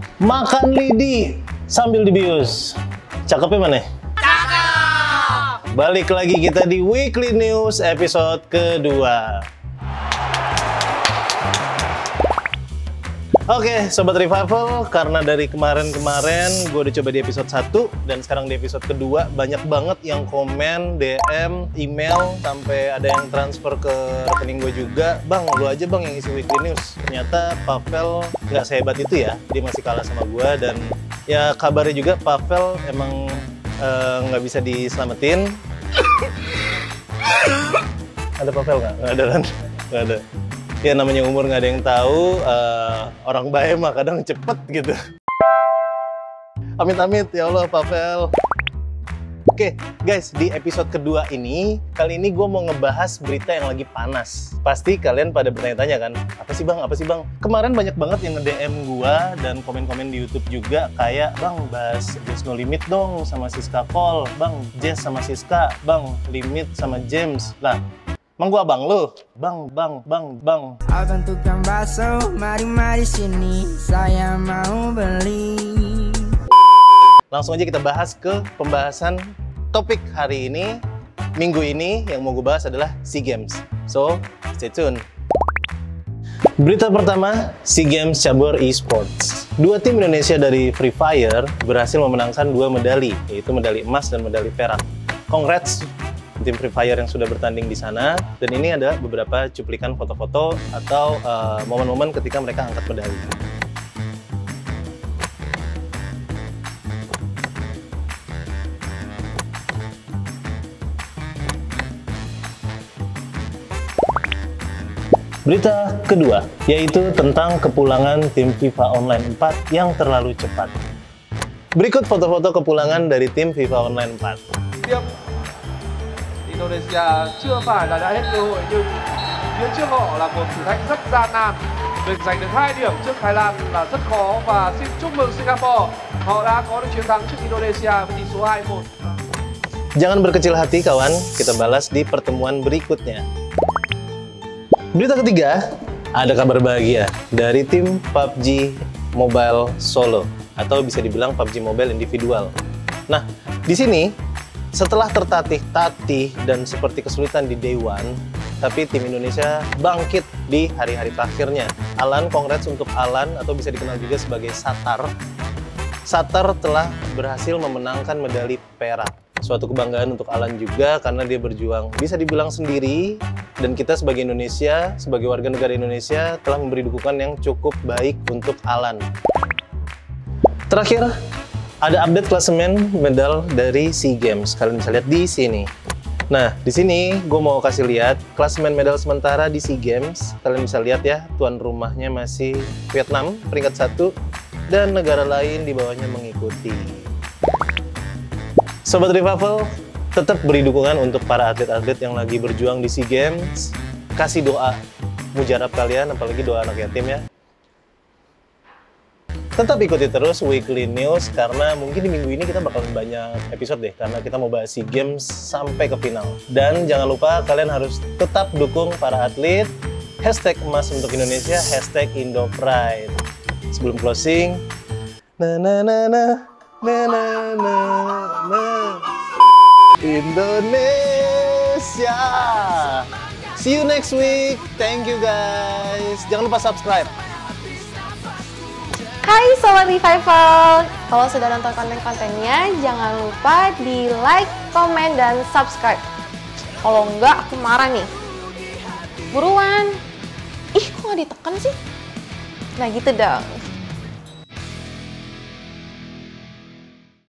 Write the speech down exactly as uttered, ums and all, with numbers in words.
Makan lidi sambil dibius. Cakepnya mana? Cakep! Balik lagi kita di Weekly News episode kedua. Oke, Sobat Revival, karena dari kemarin-kemarin gue udah coba di episode satu dan sekarang di episode kedua, banyak banget yang komen, D M, email, sampai ada yang transfer ke rekening gue juga. Bang, lu aja bang yang isi Weekly News. Ternyata Pavel nggak sehebat itu ya, dia masih kalah sama gue. Dan ya kabarnya juga Pavel emang nggak uh, bisa diselamatin. Ada Pavel nggak? Nggak ada kan? Nggak ada. Ya namanya umur nggak ada yang tahu, uh, orang baik mah kadang cepet gitu. Amit-amit ya Allah Pavel. Oke guys, di episode kedua ini, kali ini gue mau ngebahas berita yang lagi panas. Pasti kalian pada bertanya-tanya kan, apa sih bang, apa sih bang? Kemarin banyak banget yang nge-D M gue dan komen-komen di YouTube juga kayak, bang bahas Jazz No Limit dong sama Siska Cole, bang Jazz sama Siska, bang Limit sama James. Lah, emang gua abang lu? Bang, bang, bang, bang. Abang tukang bakso, mari-mari sini, saya mau beli. Langsung aja kita bahas ke pembahasan topik hari ini. Minggu ini yang mau gue bahas adalah SEA Games. So, stay tune. Berita pertama, SEA Games cabur e-sports. Dua tim Indonesia dari Free Fire berhasil memenangkan dua medali, yaitu medali emas dan medali perak. Congrats tim Free Fire yang sudah bertanding di sana. Dan ini ada beberapa cuplikan foto-foto atau momen-momen uh, ketika mereka angkat medali. Berita kedua, yaitu tentang kepulangan tim FIFA Online empat yang terlalu cepat. Berikut foto-foto kepulangan dari tim FIFA Online empat. Siap. Indonesia chưa phải là đã hết cơ hội nhưng phía trước họ là một thử thách rất gian nan. Việc giành được hai điểm trước Thái Lan là rất khó và xin chúc mừng Singapore. Họ đã có được chiến thắng trước Indonesia với tỷ số hai một. Jangan berkecil hati kawan, kita balas di pertemuan berikutnya. Berita ketiga, ada kabar bahagia dari tim P U B G Mobile Solo atau bisa dibilang P U B G Mobile individual. Nah, di sini setelah tertatih-tatih dan seperti kesulitan di day one, tapi tim Indonesia bangkit di hari-hari terakhirnya. Alan, congrats untuk Alan atau bisa dikenal juga sebagai Satar. Satar telah berhasil memenangkan medali perak. Suatu kebanggaan untuk Alan juga karena dia berjuang bisa dibilang sendiri, dan kita sebagai Indonesia, sebagai warga negara Indonesia telah memberi dukungan yang cukup baik untuk Alan. Terakhir, ada update klasemen medal dari SEA Games. Kalian bisa lihat di sini. Nah, di sini gue mau kasih lihat klasemen medal sementara di SEA Games. Kalian bisa lihat ya, tuan rumahnya masih Vietnam, peringkat satu, dan negara lain di bawahnya mengikuti. Sobat Revival, tetap beri dukungan untuk para atlet-atlet yang lagi berjuang di SEA Games. Kasih doa mujarab kalian, apalagi doa anak yatim ya. Tetap ikuti terus Weekly News karena mungkin di minggu ini kita bakalan banyak episode deh, karena kita mau bahas SEA Games sampai ke final. Dan jangan lupa kalian harus tetap dukung para atlet. Hashtag emas untuk Indonesia, hashtag IndoPride. Sebelum closing, na na na na na na na na Indonesia. See you next week. Thank you guys. Jangan lupa subscribe. Hai Sobat Revival, kalau sudah nonton konten-kontennya, jangan lupa di like, komen, dan subscribe. Kalau enggak, aku marah nih. Buruan. Ih, kok nggak ditekan sih? Nah gitu dong.